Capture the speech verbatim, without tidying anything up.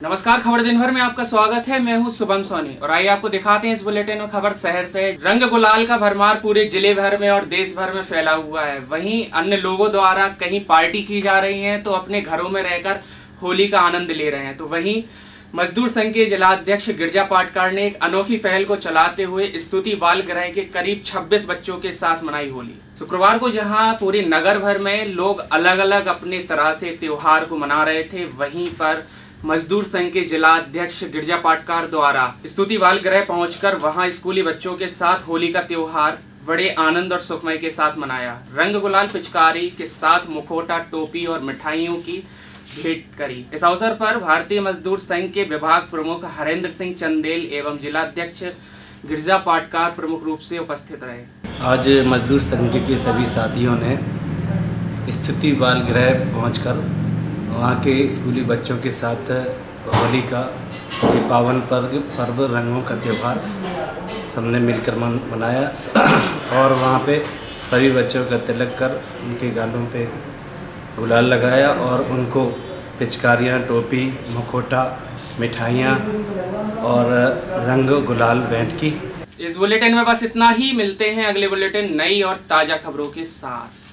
नमस्कार, खबर दिन भर में आपका स्वागत है। मैं हूं शुभम सोनी और आइए आपको दिखाते हैं इस बुलेटिन में खबर शहर से। रंग गुलाल का भरमार पूरे जिले भर में और देश भर में फैला हुआ है। वहीं अन्य लोगों द्वारा कहीं पार्टी की जा रही है तो अपने घरों में रहकर होली का आनंद ले रहे हैं। तो वहीं मजदूर संघ के जिलाध्यक्ष गिरिजा पाटकर ने एक अनोखी पहल को चलाते हुए स्तुति बाल गृह के करीब छब्बीस बच्चों के साथ मनाई होली। शुक्रवार को जहां पूरे नगर भर में लोग अलग अलग अपने तरह से त्योहार को मना रहे थे, वहीं पर मजदूर संघ के जिलाध्यक्ष गिरिजा पाटकर द्वारा स्तुति बाल गृह पहुंचकर वहां स्कूली बच्चों के साथ होली का त्योहार बड़े आनंद और सुखमय के साथ मनाया। रंग गुलाल पिचकारी के साथ मुखौटा, टोपी और मिठाइयों की भेंट करी। इस अवसर पर भारतीय मजदूर संघ के विभाग प्रमुख हरेंद्र सिंह चंदेल एवं जिलाध्यक्ष गिरिजा पाटकर प्रमुख रूप से उपस्थित रहे। आज मजदूर संघ के सभी साथियों ने स्तुति बाल गृह पहुंचकर वहाँ के स्कूली बच्चों के साथ होली का ये पावन पर्व पर्व रंगों का त्यौहार सबने मिलकर मन मनाया और वहाँ पे सभी बच्चों का तिलक कर उनके गालों पे गुलाल लगाया और उनको पिचकारियाँ, टोपी, मुखौटा, मिठाइयाँ और रंग गुलाल भेंट की। इस बुलेटिन में बस इतना ही। मिलते हैं अगले बुलेटिन नई और ताज़ा खबरों के साथ।